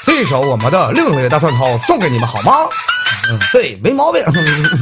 这首我们的另类大蒜头送给你们好吗？对，没毛病。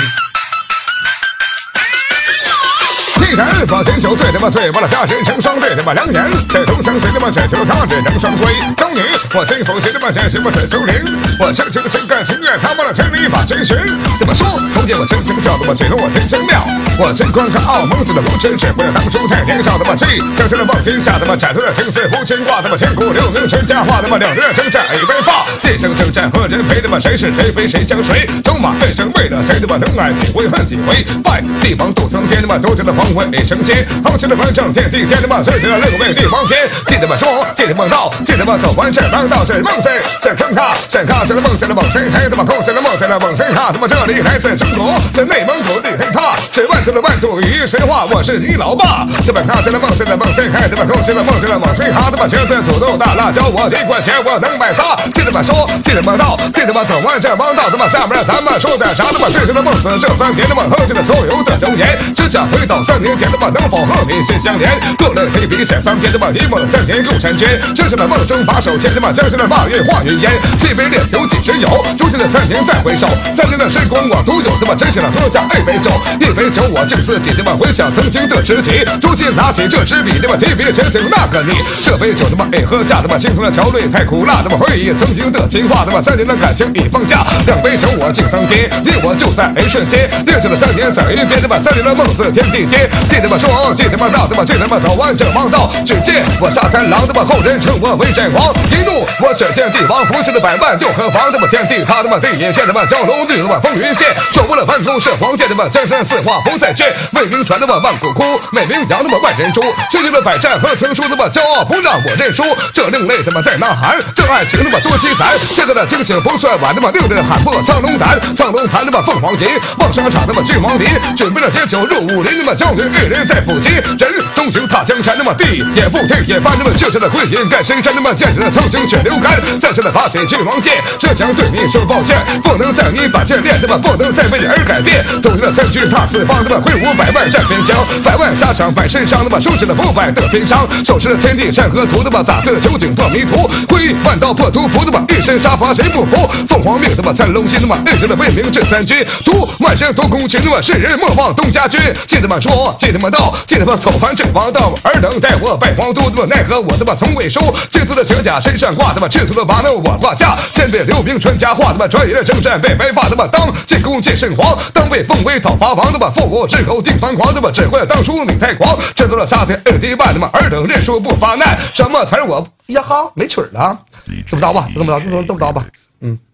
一人把金球最他妈醉，把了家人成双对他妈良言，这同乡谁他妈谁求他这成双归。终于我金口谁他妈谁什么水竹林，我真情的心甘情愿他妈的千里把追寻。怎么说？红姐我真情笑，他妈水了我真真妙。我真观看傲蒙子的无知，只会当初太年少他妈气，将身的望天下他妈斩断了青丝不牵挂他妈千古留名传佳话他妈两人征战一杯发，一生征战何人陪他妈谁是谁非谁相随？戎马一生为了谁他妈能爱几回恨几回？拜帝王斗苍天他妈都知道黄昏一生间，好心的万丈天地间他妈谁知道六位帝王天？记得吗说，记得梦到，记得吗走完这帮道是梦谁？是坑他，是他是了梦谁了梦谁？还他妈空谁了梦谁了梦谁？哈他妈这里来自中国，这内蒙古地黑怕，这万族的万度与神话，我是你老爸。这把他是了梦谁了梦谁？还他妈空谁了梦谁了梦谁？哈他妈茄子土豆大辣椒，我几块钱我能买仨。记得吗说，记得吗道，记得吗走完这帮道他妈下面咱们说点啥他妈最深的梦死这3年他妈喝下了所有的容颜，只想回到3年前他妈能否和你心相连？落泪非比显3天他妈一梦3年入婵娟，这是那梦中把手牵他妈将是那骂月化云烟，这杯烈酒几时有？如今的3年再回首，3年的时光我独有他妈真是了喝下一杯酒，一杯酒我敬自己他妈回想曾经的知己，如今拿起这支笔他妈提笔前行那个你，这杯酒他妈一喝下他妈心中的憔悴太苦辣，他妈回忆曾经的情话他妈3年的感情已放假，2杯酒我敬3天，你我就在一瞬间，历史了3年在一边他妈3年的梦似天地间，记得吗说，记得吗道他妈记得吗走完这王道，举剑我沙滩狼他妈后人称我为战王，一怒我血溅帝王服侍了100万又何妨他妈天地他他妈地也见他妈蛟龙绿他妈风云线，说不了万公是皇剑他妈江山四化不再缺，为民传他妈万古枯，美名扬他妈万人诛，失去了百战和曾书他妈骄傲不让我认输，这另类他妈在呐喊，这爱情他妈多凄惨，现在的清醒不算晚他妈令人喊破苍龙胆，苍龙盘他妈凤凰银，望沙场他妈君王林，准备了铁酒入武林他妈娇女一人在抚琴，人中行踏江山他妈地也覆天也翻他妈这是的归隐盖深山他妈见识了曾经血流干，再次的拔起君王剑，这想对你说抱歉，不能在你把剑练他妈不能再为你而改变，统治了3军踏四方他妈挥舞100万战边疆，100万沙场100身伤他妈收拾了不败的边伤，手持了天地山河图他妈打碎了九鼎破迷途，挥万刀破屠夫他妈一身杀伐谁不服？凤凰命他妈灿龙心他妈认识了为民这3军，图万人夺公群他妈世人莫忘东家军，记得吗说，记得吗道，记得吗走完这王道，尔等待我拜皇都他妈奈何我他妈从未收，金丝的铁甲身上挂他妈赤足的马呢我挂下，千遍留名传佳话他妈转眼的征战被白发他妈当进宫见圣皇，当被奉为讨伐王他妈复我之后定藩皇他妈只会当初你太狂，制作了沙天2万他妈尔等认输不发难，什么才是我呀哈没曲儿了，这么着吧，这么着吧，